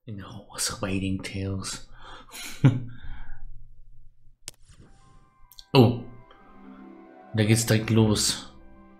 In Horse Riding Tales. Oh, da geht's direkt los.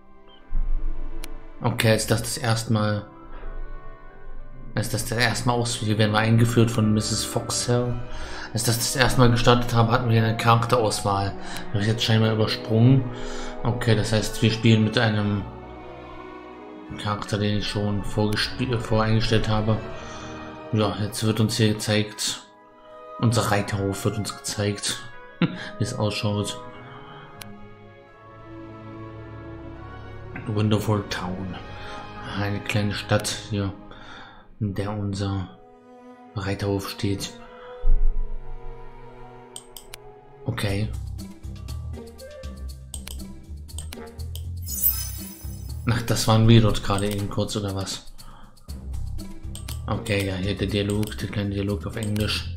Okay, ist das erste Mal. Ist das erste Mal aus? Hier werden wir eingeführt von Mrs. Foxhell. Als das erste Mal gestartet habe, hatten wir eine Charakterauswahl. Habe ich jetzt scheinbar übersprungen. Okay, das heißt, wir spielen mit einem Charakter, den ich schon voreingestellt habe. Ja, jetzt wird uns hier gezeigt. Unser Reiterhof wird uns gezeigt, wie es ausschaut. Wonderful Town. Eine kleine Stadt hier, in der unser Reiterhof steht. Okay. Ach, das waren wir dort gerade eben kurz, oder was? Okay, ja, hier der Dialog, der kleine Dialog auf Englisch.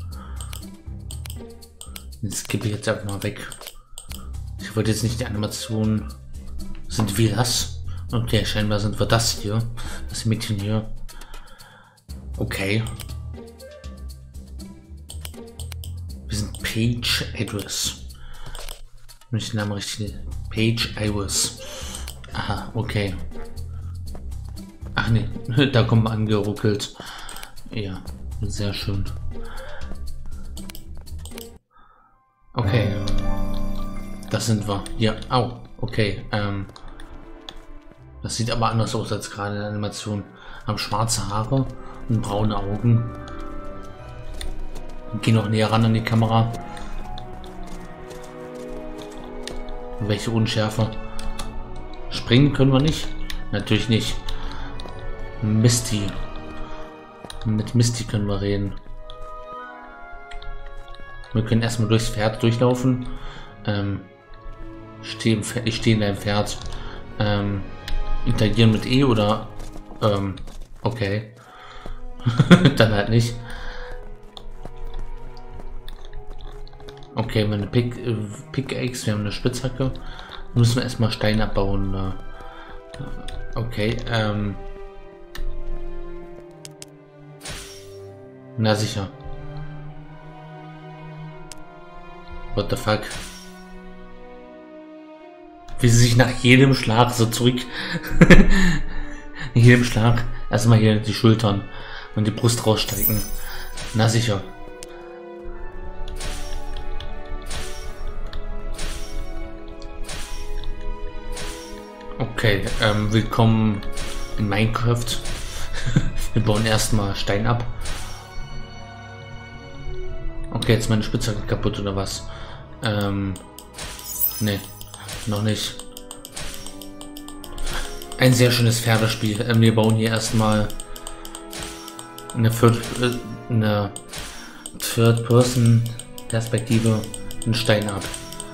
Das skippe ich jetzt einfach mal weg. Ich wollte jetzt nicht die Animation. Sind wir das? Okay, scheinbar sind wir das hier. Das Mädchen hier. Okay. Wir sind Page Iris. Wenn ich den Namen richtig. Page Iris. Aha, okay. Ach nee, da kommen wir angeruckelt. Ja, sehr schön. Okay. Das sind wir. Ja, au. Okay, das sieht aber anders aus als gerade in der Animation. Haben schwarze Haare und braune Augen. Gehen noch näher ran an die Kamera. Welche Unschärfe? Springen können wir nicht? Natürlich nicht. Misty. Mit Misty können wir reden. Wir können erstmal durchs Pferd durchlaufen. Ich stehe in deinem Pferd. Interagieren mit E oder okay. Dann halt nicht. Okay, wir haben eine Pickaxe, wir haben eine Spitzhacke. Müssen wir erstmal Stein abbauen. Okay, na sicher. What the fuck? Wie sie sich nach jedem Schlag so zurück. In jedem Schlag erstmal hier die Schultern und die Brust rausstrecken. Na sicher. Okay, willkommen in Minecraft. Wir bauen erstmal Stein ab. Okay, jetzt meine Spitzhacke kaputt oder was? Ne, noch nicht. Ein sehr schönes Pferdespiel. Wir bauen hier erstmal eine Third-Person-Perspektive einen Stein ab.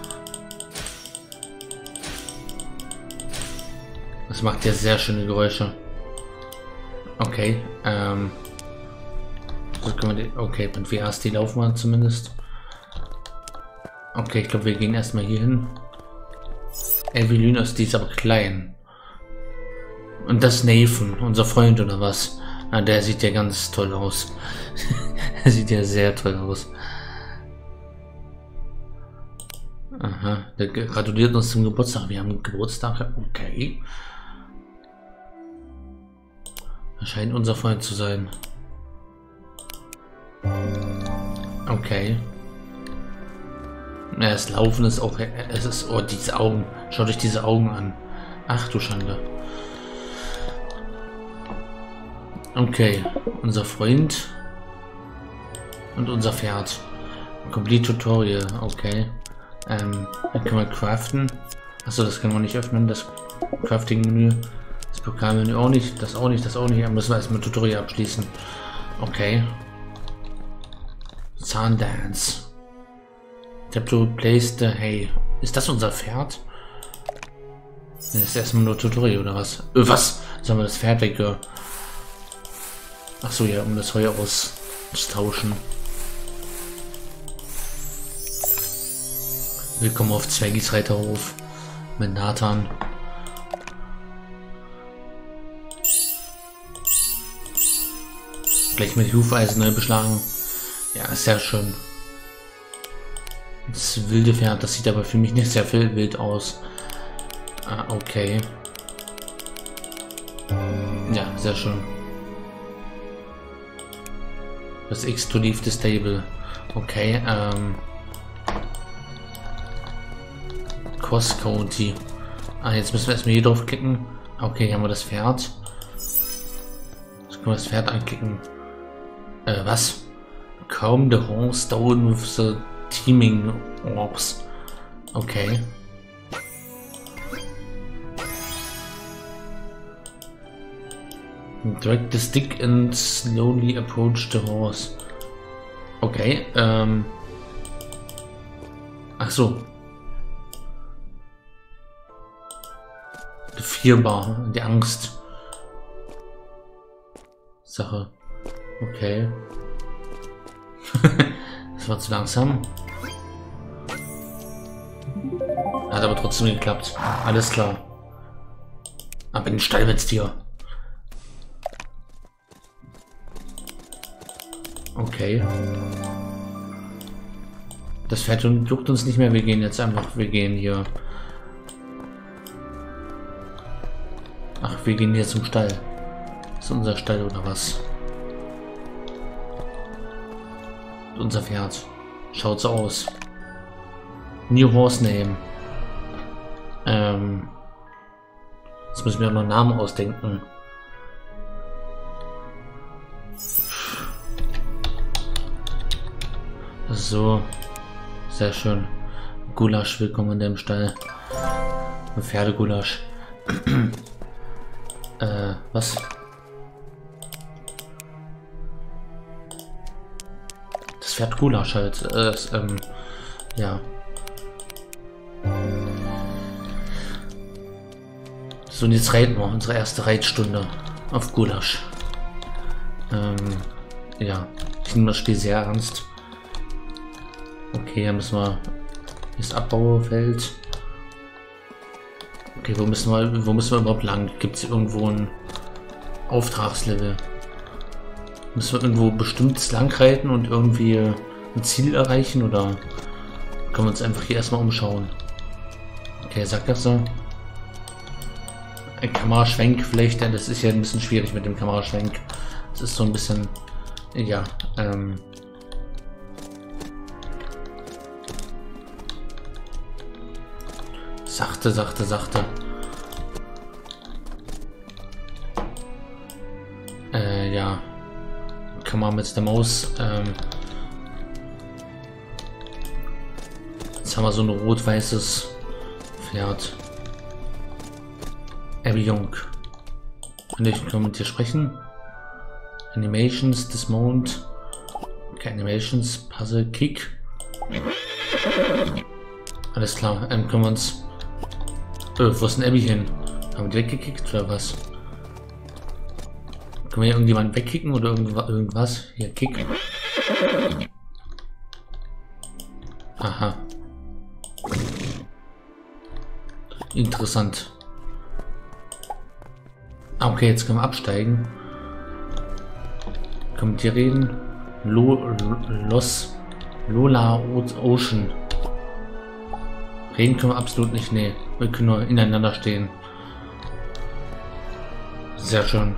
Das macht ja sehr schöne Geräusche. Okay, so können wir okay, mit WASD laufen wir zumindest. Okay, ich glaube, wir gehen erstmal hier hin. Evelynus, die ist aber klein. Und das Nathan, unser Freund oder was? Ah, der sieht ja ganz toll aus. Er sieht ja sehr toll aus. Aha, der gratuliert uns zum Geburtstag. Wir haben Geburtstag. Okay. Er scheint unser Freund zu sein. Okay. Ja, das Laufen ist auch. Es ist. Oh, diese Augen. Schaut euch diese Augen an. Ach du Schande. Okay. Unser Freund. Und unser Pferd. Complete Tutorial. Okay. Dann können wir craften. Achso, das können wir nicht öffnen. Das Crafting-Menü. Das Pokalmenü auch nicht. Das auch nicht. Das auch nicht. Dann müssen wir erstmal Tutorial abschließen. Okay. Zahndance. Tap to place the hay. Ist das unser Pferd? Das ist erstmal nur Tutorial oder was? Was? Sollen wir das Pferd weg? Ach so, ja, um das Heu auszutauschen. Willkommen auf Zwergis Reiterhof mit Nathan. Vielleicht mit Hufeisen neu beschlagen. Ja, ist sehr schön. Das wilde Pferd, das sieht aber für mich nicht sehr viel wild aus. Ah, okay. Ja, sehr schön. Das X to leave the stable. Okay, Cross County. Ah, jetzt müssen wir erstmal hier drauf klicken. Okay, hier haben wir das Pferd. Jetzt können wir das Pferd anklicken. Was? Calm the horse down with the teeming orbs. Okay. Drag the stick and slowly approach the horse. Okay, ach so. Die Fearbar, die Angst. Sache. Okay. Das war zu langsam. Hat aber trotzdem geklappt. Alles klar. Ab in den Stall mit dir. Okay. Das Pferd juckt uns nicht mehr. Wir gehen jetzt einfach. Wir gehen hier. Ach, wir gehen hier zum Stall. Das ist unser Stall oder was? Unser Pferd. Schaut so aus. New Horse Name. Jetzt müssen wir auch noch Namen ausdenken. So. Sehr schön. Gulasch, willkommen in dem Stall. Ein Pferdegulasch. Was? Das Pferd Gulasch halt. Ja. So, und jetzt reiten wir unsere erste Reitstunde auf Gulasch. Ja. Ich nehme das Spiel sehr ernst. Okay, hier müssen wir das Abbaufeld. Okay, wo müssen wir überhaupt lang? Gibt es irgendwo ein Auftragslevel? Müssen wir irgendwo bestimmtes lang reiten und irgendwie ein Ziel erreichen oder können wir uns einfach hier erstmal umschauen? Okay, sagt das so. Ein Kameraschwenk vielleicht, denn das ist ja ein bisschen schwierig mit dem Kameraschwenk. Das ist so ein bisschen, ja, sachte, sachte, sachte. Ja. Kann man mit der Maus. Jetzt haben wir so ein rot-weißes Pferd. Abby Jung. Kann ich mit dir sprechen? Animations, Dismount. Okay, Animations, Puzzle, Kick. Alles klar, können wir uns. Wo ist denn Abby hin? Haben wir die weggekickt oder was? Können wir hier irgendjemanden wegkicken oder irgendwas? Hier, Kick. Aha. Interessant. Okay, jetzt können wir absteigen. Können wir mit dir reden? Lola Ocean. Reden können wir absolut nicht, nee. Wir können nur ineinander stehen. Sehr schön.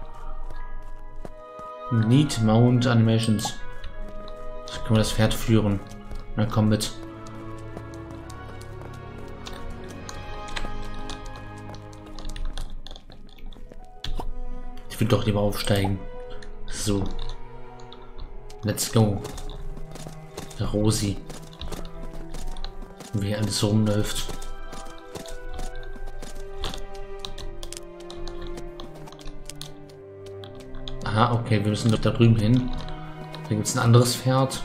Need Mount Animations. Jetzt können wir das Pferd führen. Na komm mit. Ich will doch lieber aufsteigen. So. Let's go. Der Rosi. Wie alles so rumläuft. Aha, okay, wir müssen doch da drüben hin. Da gibt es ein anderes Pferd.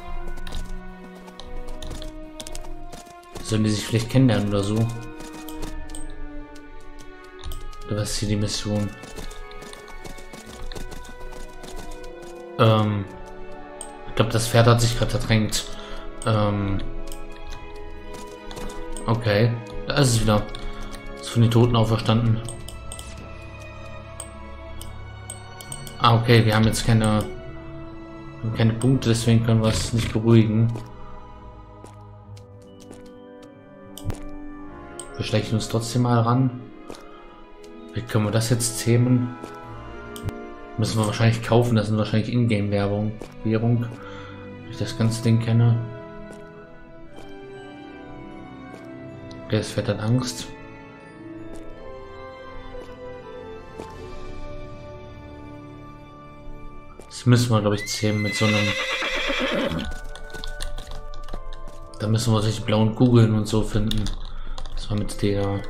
Sollen die sich vielleicht kennenlernen oder so? Oder was ist hier die Mission? Ich glaube, das Pferd hat sich gerade verdrängt. Okay, da ist es wieder. Ist von den Toten auferstanden. Ah, okay, wir haben jetzt keine Punkte, deswegen können wir es nicht beruhigen. Wir schleichen uns trotzdem mal ran. Wie können wir das jetzt zähmen? Müssen wir wahrscheinlich kaufen, das sind wahrscheinlich Ingame-Währung, wenn ich das ganze Ding kenne. Okay, es fährt dann Angst. Das müssen wir, glaube ich, zähmen mit so einem... Da müssen wir solche blauen Kugeln und so finden, dass wir mit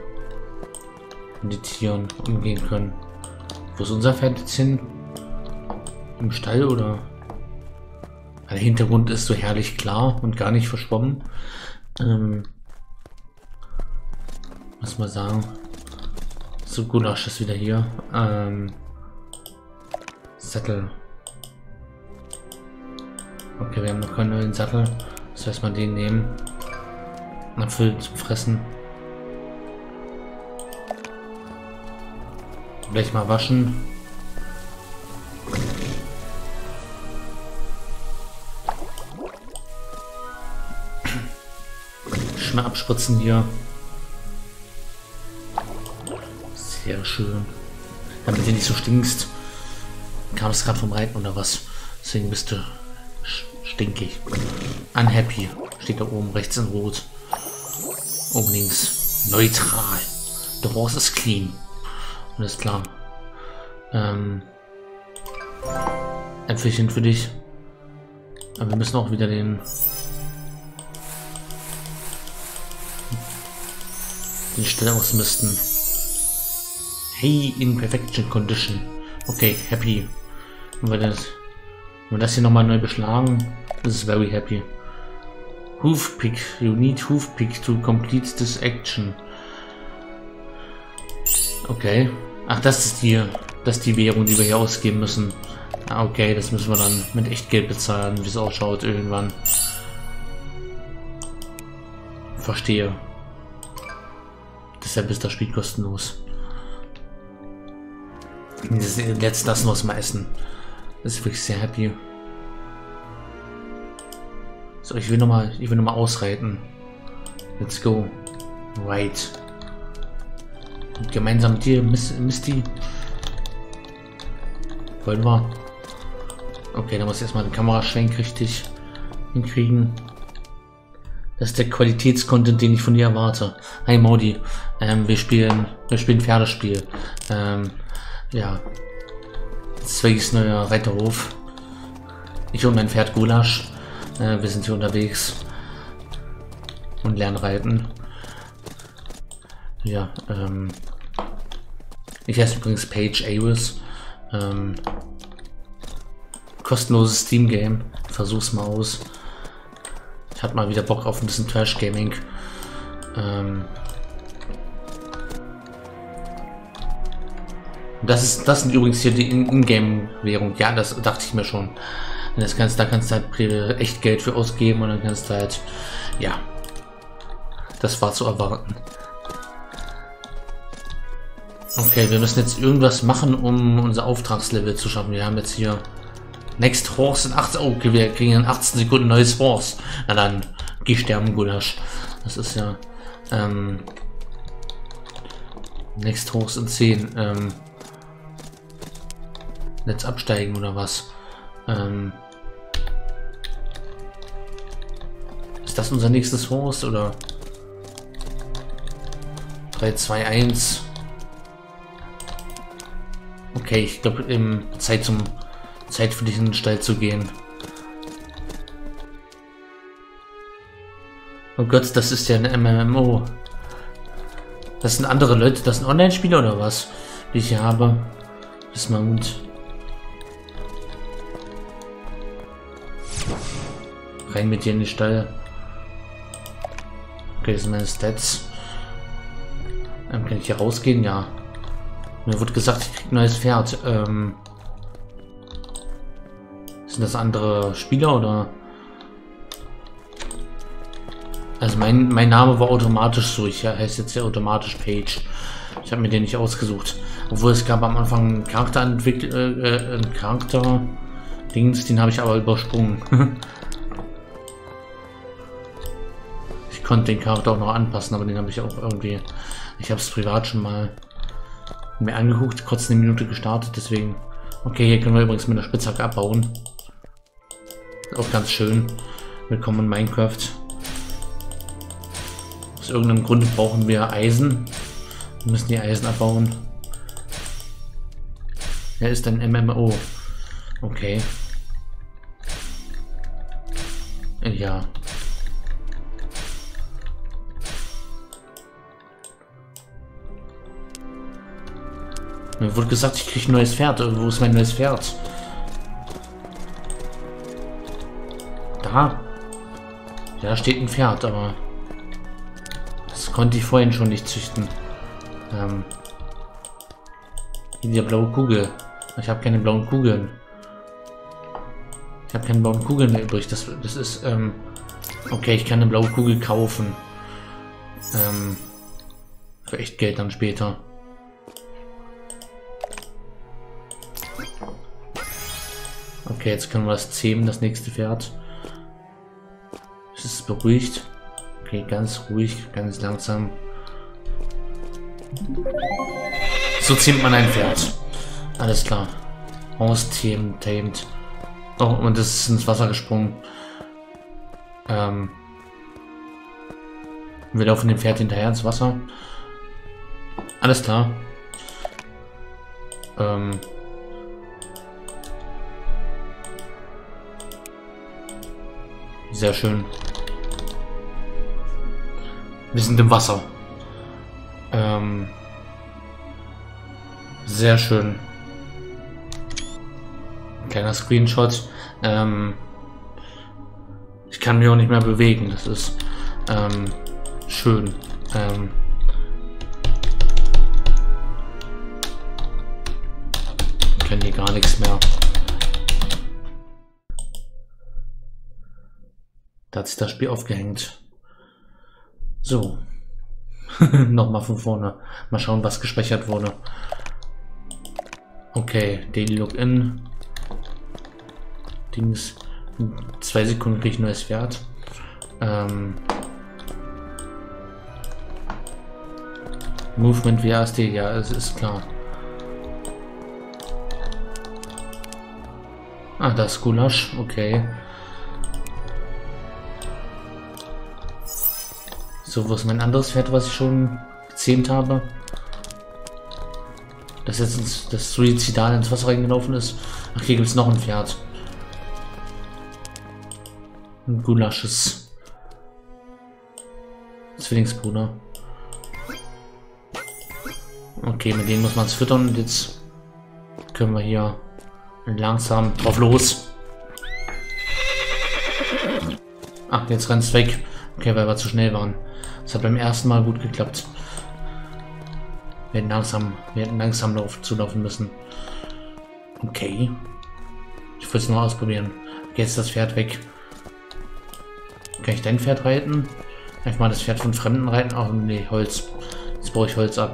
den Tieren umgehen können. Wo ist unser Pferd jetzt hin? Im Stall oder? Der Hintergrund ist so herrlich klar und gar nicht verschwommen. Muss mal sagen. So, Gulasch ist wieder hier. Sattel. Okay, wir haben noch keinen neuen Sattel. Das heißt, mal den nehmen. Einen Apfel zum Fressen. Gleich mal waschen. Mal abspritzen hier. Sehr schön. Damit du nicht so stinkst. Kam es gerade vom Reiten oder was? Deswegen bist du stinkig. Unhappy. Steht da oben rechts in Rot. Oben links. Neutral. The horse is clean. Alles klar. Äpfelchen für dich. Aber wir müssen auch wieder den Stelle ausmisten. Hey, in perfection condition. Okay, happy. Wenn wir das hier nochmal neu beschlagen, this is very happy. Hoof pick. You need hoof pick to complete this action. Okay. Ach, das ist die Währung, die wir hier ausgeben müssen. Ah, okay, das müssen wir dann mit Echtgeld bezahlen, wie es ausschaut irgendwann. Verstehe. Deshalb ist das Spiel kostenlos. Jetzt lassen wir es mal essen. Das ist wirklich sehr happy. So, ich will noch mal ausreiten. Let's go. Right. Und gemeinsam mit dir, Misty. Wollen wir? Okay, dann muss ich erstmal den Kameraschwenk richtig hinkriegen. Das ist der Qualitätscontent, den ich von dir erwarte. Hi Maudi, wir spielen Pferdespiel. Ja. Zwegis neuer Reiterhof. Ich und mein Pferd Gulasch. Wir sind hier unterwegs und lernen reiten. Ja, ich heiße übrigens Paige Avis. Kostenloses Steam Game. Versuch's mal aus. Ich hatte mal wieder Bock auf ein bisschen Trash Gaming. Das sind übrigens hier die Ingame-Währung. Ja, das dachte ich mir schon. Da kannst du halt echt Geld für ausgeben und dann kannst du halt, ja, das war zu erwarten. Okay, wir müssen jetzt irgendwas machen, um unser Auftragslevel zu schaffen. Wir haben jetzt hier Next Horse in 18. Oh, okay, wir kriegen in 18 Sekunden neues Horse. Na dann, geh sterben, Gulasch. Das ist ja, Next Horse in 10. Jetzt absteigen oder was? Ist das unser nächstes Horse oder? 3, 2, 1. Okay, ich glaube, Zeit für dich in den Stall zu gehen. Oh Gott, das ist ja ein MMO. Das sind andere Leute, das sind Online-Spieler oder was? Die ich hier habe. Das ist mal gut. Rein mit dir in den Stall. Okay, das sind meine Stats. Kann ich hier rausgehen? Ja. Mir wurde gesagt, ich krieg ein neues Pferd. Sind das andere Spieler oder? Also mein Name war automatisch so. Ich heiße jetzt ja automatisch Page. Ich habe mir den nicht ausgesucht. Obwohl es gab am Anfang einen einen Charakter-Dings, den habe ich aber übersprungen. Ich konnte den Charakter auch noch anpassen, aber den habe ich auch irgendwie... Ich habe es privat schon mal mir angeguckt, kurz eine Minute gestartet, deswegen... Okay, hier können wir übrigens mit der Spitzhacke abbauen. Auch ganz schön. Willkommen in Minecraft. Aus irgendeinem Grund brauchen wir Eisen. Wir müssen die Eisen abbauen. Er ist ein MMO. Okay. Ja. Mir wurde gesagt, ich kriege ein neues Pferd. Wo ist mein neues Pferd? Da. Da steht ein Pferd, aber das konnte ich vorhin schon nicht züchten. Die blaue Kugel. Ich habe keine blauen Kugeln. Ich habe keine blauen Kugeln mehr übrig. Das ist, okay, ich kann eine blaue Kugel kaufen. Für echt Geld dann später. Okay, jetzt können wir das zähmen, das nächste Pferd. Es ist beruhigt. Okay, ganz ruhig, ganz langsam. So zähmt man ein Pferd. Alles klar. Austamed. Oh, und das ist ins Wasser gesprungen. Wir laufen dem Pferd hinterher ins Wasser. Alles klar. Sehr schön. Wir sind im Wasser. Sehr schön. Kleiner Screenshot. Ich kann mich auch nicht mehr bewegen. Das ist schön. Ich kann hier gar nichts mehr. Da hat sich das Spiel aufgehängt. So. Nochmal von vorne. Mal schauen, was gespeichert wurde. Okay, Daily Login. Dings. In 2 Sekunden kriege ich ein neues Pferd. Movement WASD, ja, es ist klar. Ah, das ist Gulasch, okay. So, wo ist mein anderes Pferd, was ich schon gezähmt habe? Das jetzt das Suizidal ins Wasser reingelaufen ist. Ach, hier gibt es noch ein Pferd. Ein Gulasches Zwillingsbruder. Okay, mit denen muss man es füttern und jetzt können wir hier langsam drauf los. Ach, jetzt rennt es weg. Okay, weil wir zu schnell waren. Das hat beim ersten Mal gut geklappt. Wir hätten langsam zulaufen müssen. Okay. Ich will es noch ausprobieren. Okay, jetzt ist das Pferd weg. Kann ich dein Pferd reiten? Kann ich mal das Pferd von Fremden reiten? Oh nee, Holz. Jetzt brauche ich Holz ab.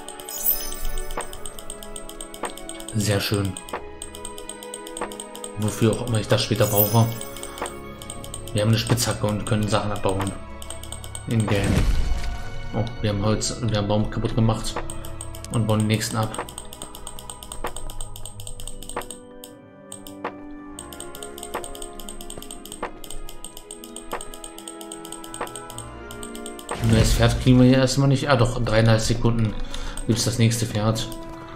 Sehr schön. Wofür auch immer ich das später brauche. Wir haben eine Spitzhacke und können Sachen abbauen. In Game. Oh, wir haben Holz, wir haben Baum kaputt gemacht und bauen den nächsten ab. Ein neues Pferd kriegen wir hier erstmal nicht. Ah doch, in 33 Sekunden gibt es das nächste Pferd.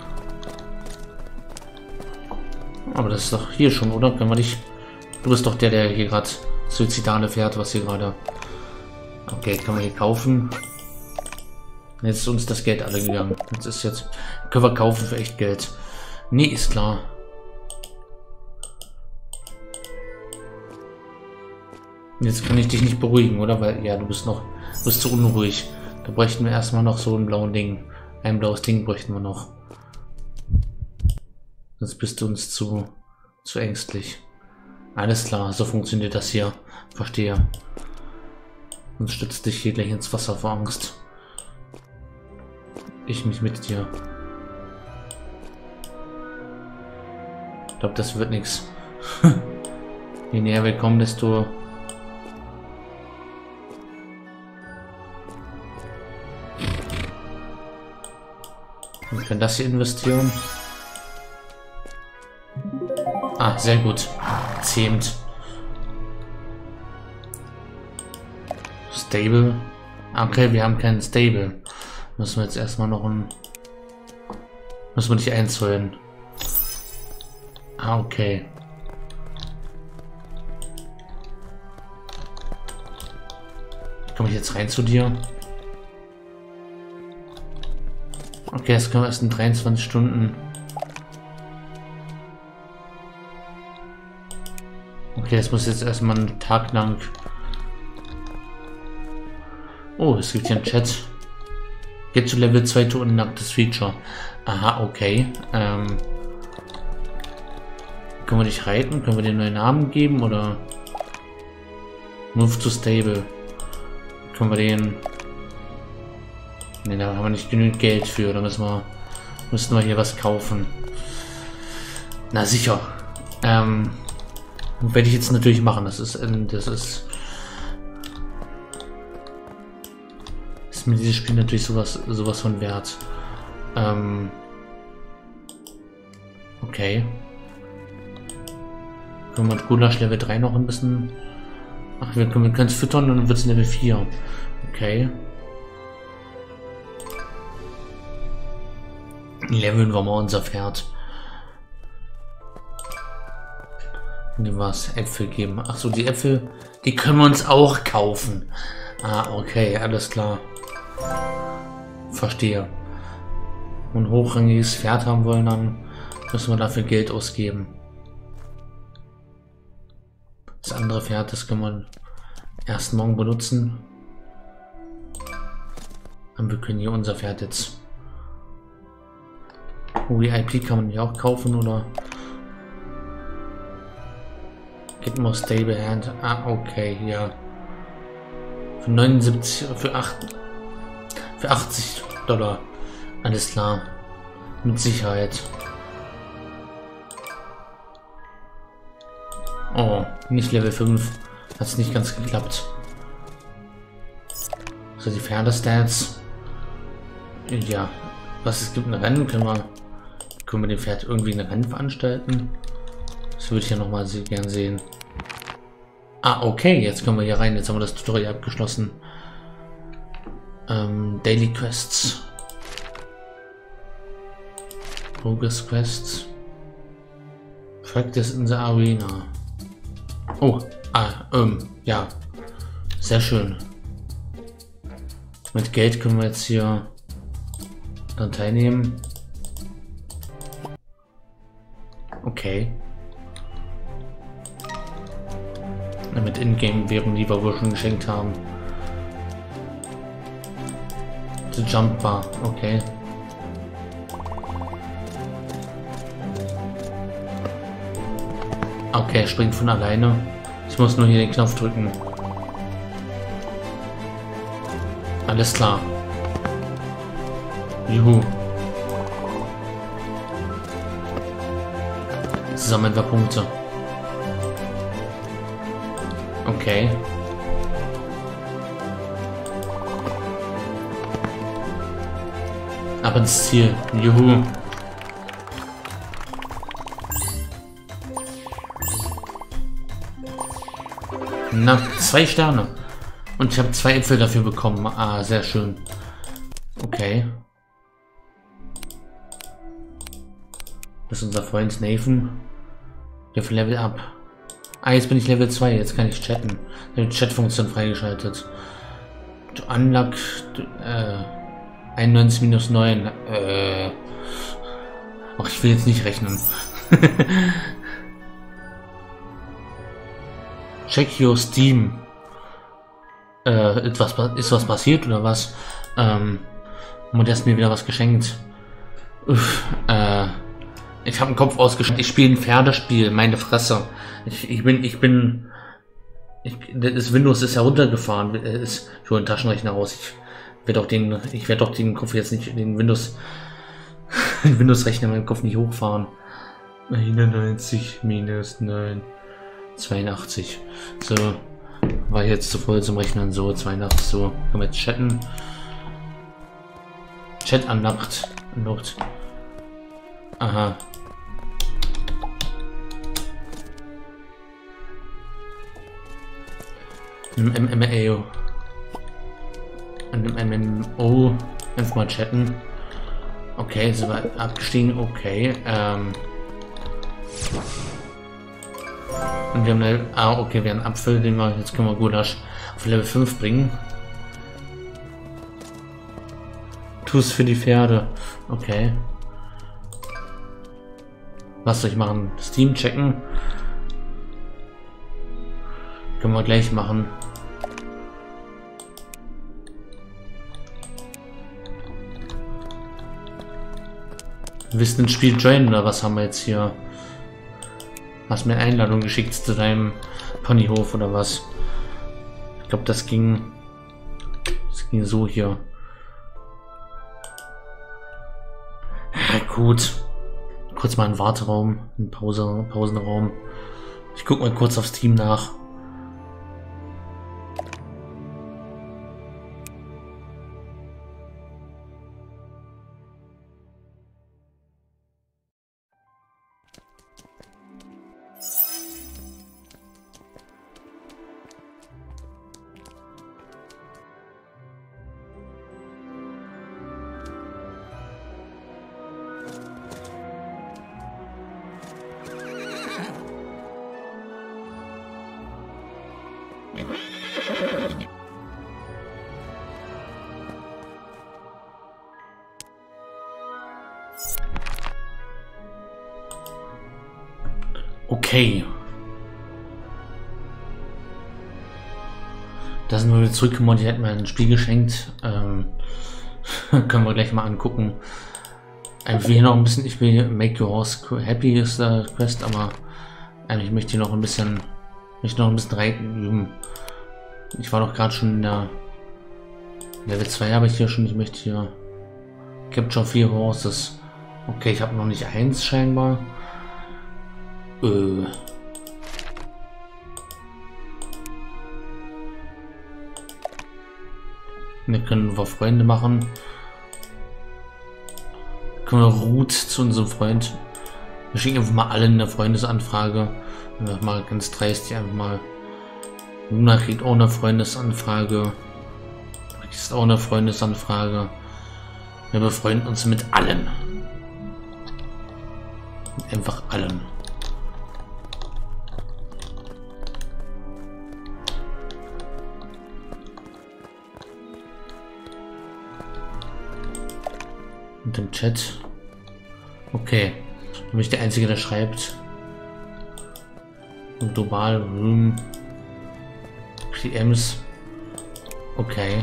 Aber das ist doch hier schon, oder? Können wir nicht... Du bist doch der hier gerade suizidale Pferd, was hier gerade... Okay, kann man hier kaufen. Jetzt ist uns das Geld alle gegangen. Jetzt können wir kaufen für echt Geld. Nee, ist klar. Jetzt kann ich dich nicht beruhigen, oder? Weil, ja, du bist zu unruhig. Da bräuchten wir erstmal noch so ein blaues Ding. Ein blaues Ding bräuchten wir noch. Sonst bist du uns zu ängstlich. Alles klar, so funktioniert das hier. Verstehe. Sonst stützt dich hier gleich ins Wasser vor Angst. Ich mich mit dir. Ich glaube, das wird nichts. Je näher wir kommen, desto... Wir können das hier investieren. Ah, sehr gut. Zähmt. Stable. Okay, wir haben keinen Stable. Müssen wir jetzt erstmal noch ein... Müssen wir nicht eins holen. Ah, okay. Komme ich jetzt rein zu dir? Okay, das können wir erst in 23 Stunden. Okay, das muss jetzt erstmal einen Tag lang. Oh, es gibt hier einen Chat. Geht zu Level 2 to unlock das Feature. Aha, okay. Können wir dich reiten? Können wir den neuen Namen geben oder? Move to Stable. Können wir den... Ne, da haben wir nicht genügend Geld für. Da müssen wir hier was kaufen. Na sicher. Werde ich jetzt natürlich machen. Das ist mir dieses Spiel natürlich sowas von wert. Okay. Können wir mit Gulasch Level 3 noch ein bisschen... Ach, wir können es füttern und dann wird es Level 4. Okay. Leveln wir mal unser Pferd. Dem was Äpfel geben. Ach so, die Äpfel, die können wir uns auch kaufen. Ah, okay, alles klar. Verstehe. Und ein hochrangiges Pferd haben wollen, dann müssen wir dafür Geld ausgeben. Das andere Pferd, das können wir erst morgen benutzen. Und wir können hier unser Pferd jetzt... VIP kann man ja auch kaufen, oder? Get more stable hand. Ah, okay, ja. Für 79, für 80 $. Alles klar. Mit Sicherheit. Oh, nicht Level 5. Hat es nicht ganz geklappt. So, die Pferdestats. Ja. Was es gibt, ein Rennen. Können wir dem Pferd irgendwie ein Rennen veranstalten? Das würde ich ja noch mal gern sehen. Ah, okay. Jetzt können wir hier rein. Jetzt haben wir das Tutorial abgeschlossen. Daily Quests. Progress Quests. Practice in the Arena. Oh, ja. Sehr schön. Mit Geld können wir jetzt hier dann teilnehmen. Okay. Mit Ingame-Währung, die wir wohl schon geschenkt haben. The Jump Bar, okay. Okay, springt von alleine. Ich muss nur hier den Knopf drücken. Alles klar. Juhu. Sammeln wir Punkte. Okay. Ab ins Ziel. Juhu. Na, 2 Sterne. Und ich habe 2 Äpfel dafür bekommen. Ah, sehr schön. Okay. Das ist unser Freund Nathan. Der für Level up. Ah, jetzt bin ich Level 2. Jetzt kann ich chatten. Die Chat-Funktion freigeschaltet. To unlock 91 minus 9. Ach, ich will jetzt nicht rechnen. Check your Steam. Ist was passiert oder was? Modest mir wieder was geschenkt. Ich habe den Kopf ausgeschaltet. Ich spiele ein Pferdespiel. Meine Fresse. Ich bin Das Windows ist heruntergefahren. Ich hole einen Taschenrechner raus. Ich werde doch den Kopf jetzt nicht, den Windows-Rechner in meinem Kopf nicht hochfahren. 91 minus 9, 82. So, war jetzt zu voll zum Rechnen. So, 82. So, können wir jetzt chatten. Chat unlocked. Aha. MMO. Und im MMO einfach mal chatten. Okay, sind wir abgestiegen. Okay. Und wir haben eine. Okay, wir haben einen Apfel, den wir. Jetzt können wir Gulasch auf Level 5 bringen. Tu es für die Pferde. Okay. Was soll ich machen? Steam checken. Können wir gleich machen. Wissen ins Spiel joinen oder was haben wir jetzt hier? Hast mir eine Einladung geschickt zu deinem Ponyhof oder was? Ich glaube, das ging so hier. Ja, gut. Kurz mal einen Warteraum, einen Pausenraum. Ich gucke mal kurz aufs Team nach. Okay. Da sind wir wieder zurückgekommen, die hätten mir ein Spiel geschenkt. Können wir gleich mal angucken. Ich will hier noch ein bisschen, ich will Make Your Horse Happy ist der Quest, aber ich möchte hier noch ein bisschen, reiten üben. Ich war doch gerade schon in der Level 2 habe ich hier schon, ich möchte hier Capture 4 Horses. Okay, ich habe noch nicht 1 scheinbar. Wir können wir Freunde machen. Können wir Root zu unserem Freund. Wir schicken einfach mal alle eine Freundesanfrage. Einfach mal ganz dreist, einfach mal. Luna kriegt auch eine Freundesanfrage. Kriegst auch eine Freundesanfrage. Wir befreunden uns mit allen. Einfach allen. Und im Chat. Okay. Bin ich der Einzige, der schreibt. Und global Room. PMs. Okay.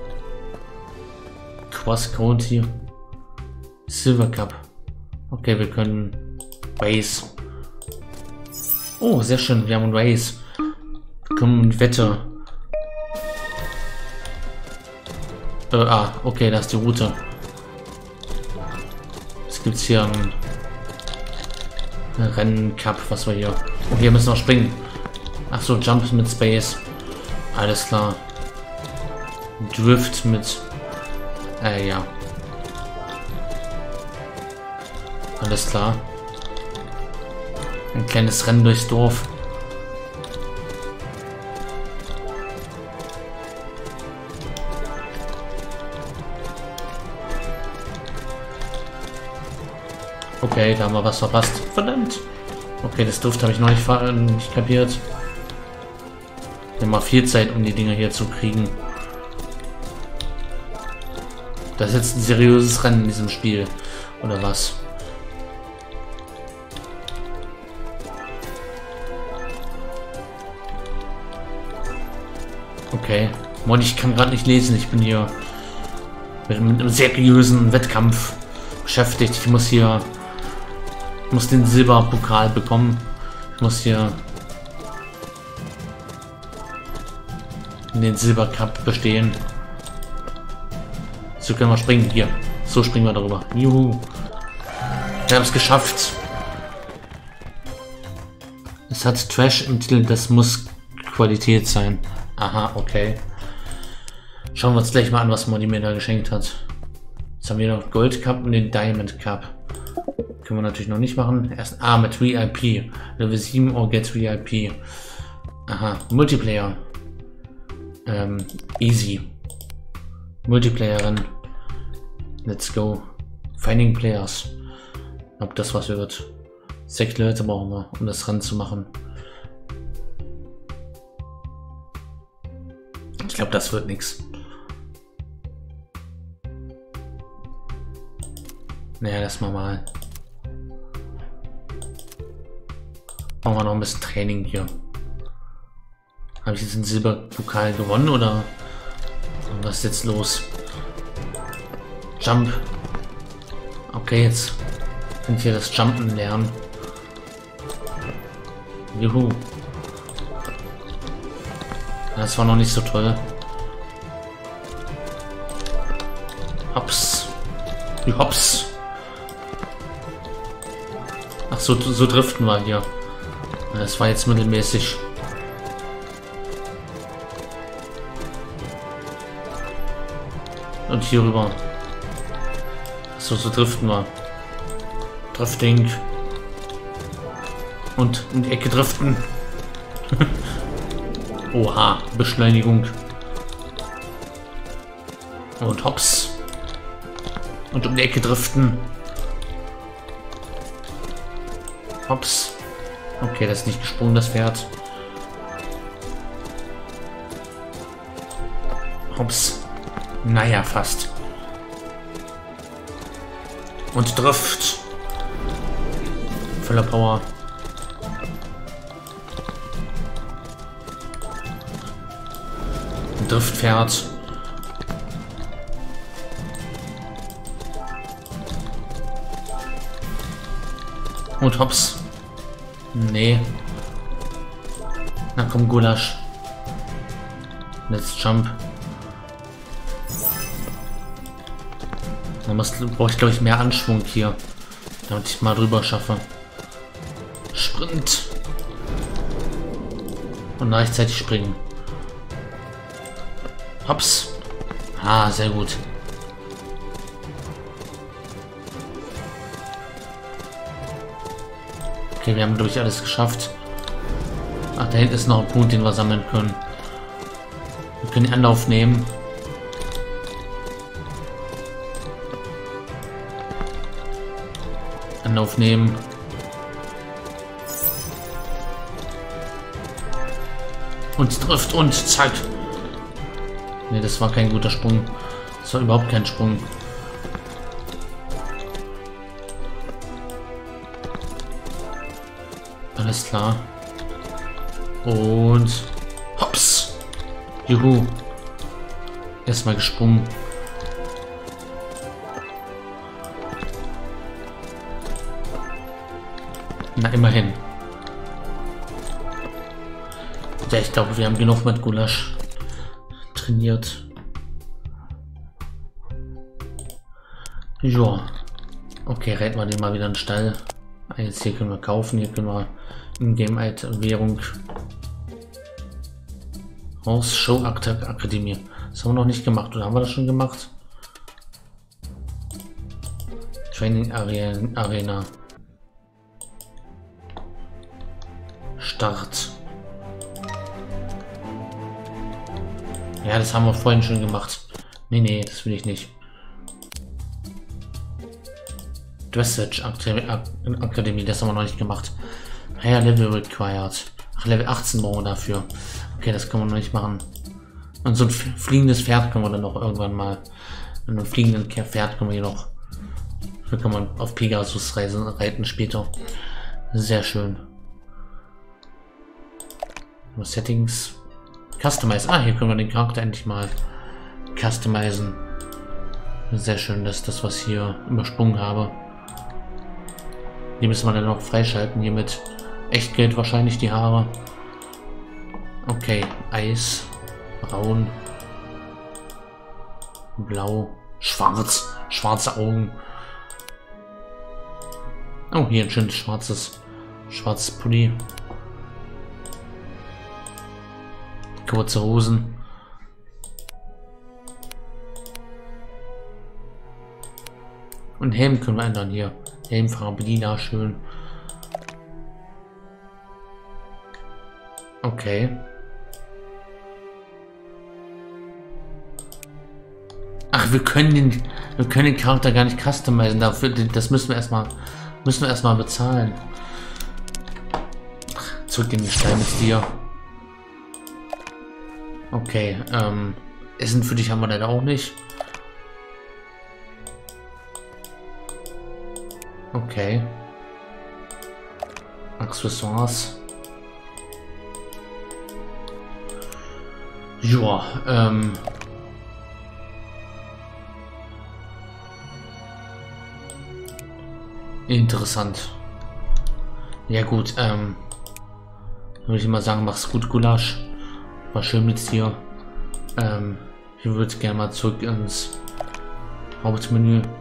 Cross County. Silver Cup. Okay, wir können Race. Oh, sehr schön. Wir haben ein Race. Wir können eine Wette. Okay, da ist die Route. Gibt es hier ein Rennen-Cup, was wir hier. Oh, hier müssen wir springen. Ach so, Jump mit Space. Alles klar. Drift mit. Ja. Alles klar. Ein kleines Rennen durchs Dorf. Okay, da haben wir was verpasst. Verdammt. Okay, das Duft habe ich noch nicht kapiert. Wir haben mal viel Zeit, um die Dinger hier zu kriegen. Das ist jetzt ein seriöses Rennen in diesem Spiel. Oder was? Okay. Mann, ich kann gerade nicht lesen. Ich bin hier mit einem seriösen Wettkampf beschäftigt. Ich muss den Silberpokal bekommen. Ich muss hier in den Silber Cup bestehen. So können wir springen. Hier. So springen wir darüber. Juhu. Wir haben es geschafft. Es hat Trash im Titel, das muss Qualität sein. Aha, okay. Schauen wir uns gleich mal an, was Modi mir da geschenkt hat. Jetzt haben wir noch Gold Cup und den Diamond Cup. Können wir natürlich noch nicht machen. Erst mit VIP. Level 7 or get VIP. Aha, Multiplayer. Easy. Multiplayerin. Let's go. Finding Players. Ob das was wird. 6 Leute brauchen wir, um das ranzumachen. Ich glaube, das wird nichts. Naja, lass mal. Machen wir noch ein bisschen Training hier. Habe ich jetzt den Silberpokal gewonnen oder was ist jetzt los? Jump. Okay, jetzt können wir das Jumpen lernen. Juhu. Das war noch nicht so toll. Hops. Hops. Ach so, so driften wir hier. Das war jetzt mittelmäßig. Und hier rüber. So, so driften wir. Drifting. Und in die Ecke driften. Oha, Beschleunigung. Und hops. Und um die Ecke driften. Hops. Okay, das ist nicht gesprungen, das Pferd. Hops. Naja, fast. Und Drift. Voller Power. Ein Driftpferd. Und hops. Nee. Na komm, Gulasch. Let's jump. Da brauche ich, glaube ich, mehr Anschwung hier, damit ich mal drüber schaffe. Sprint. Und gleichzeitig springen. Hops. Ah, sehr gut. Okay, wir haben, glaube ich, alles geschafft. Ach, da hinten ist noch ein Punkt, den wir sammeln können. Wir können den Anlauf nehmen. Anlauf nehmen. Und trifft und zack. Ne, das war kein guter Sprung. Das war überhaupt kein Sprung. Alles klar. Und hops. Juhu. Erstmal gesprungen. Na, immerhin. Ja, ich glaube, wir haben genug mit Gulasch trainiert. Ja. Okay, reiten wir den mal wieder in den Stall. Jetzt hier können wir kaufen, hier können wir In-Game-Währung. Horse Show Akademie. Das haben wir noch nicht gemacht, oder haben wir das schon gemacht? Training Arena. Start. Ja, das haben wir vorhin schon gemacht. Nee, das will ich nicht. Dressage Akademie, das haben wir noch nicht gemacht. Higher Level required. Ach, Level 18 brauchen wir dafür. Okay, das können wir noch nicht machen. Und so ein fliegendes Pferd können wir dann noch irgendwann mal. Mit einem fliegenden Pferd können wir hier noch. Hier kann man auf Pegasus reiten später. Sehr schön. Settings. Customize. Ah, hier können wir den Charakter endlich mal customizen. Sehr schön, dass das, was hier übersprungen habe. Die müssen wir dann noch freischalten. Hier mit Echtgeld wahrscheinlich die Haare. Okay, Eis. Braun. Blau. Schwarz. Schwarze Augen. Oh, hier ein schönes schwarzes Pulli. Kurze Hosen. Und Helm können wir ändern hier. Helmfarbe lila, schön. Okay. Ach, wir können den Charakter gar nicht customizen. Dafür, das müssen wir erstmal bezahlen. Ach, zurück in die Steinestier. Okay, Essen für dich haben wir leider auch nicht. Okay. Accessoires. Ja, interessant. Ja gut, würde ich mal sagen, mach's gut, Gulasch. War schön mit dir. Ich würde gerne mal zurück ins Hauptmenü.